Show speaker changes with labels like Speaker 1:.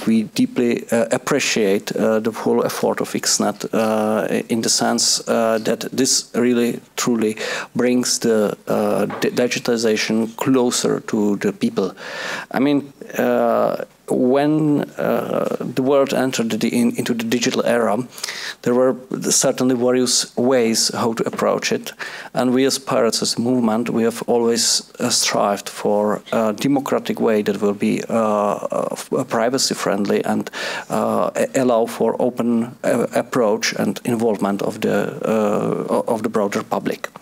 Speaker 1: we deeply appreciate the whole effort of Xnet in the sense that this really truly brings the digitalization closer to the people. I mean, when the world entered into the digital era, there were certainly various ways how to approach it, and we as Pirates as a movement, we have always strived for a democratic way that will be privacy friendly and allow for open approach and involvement of the broader public.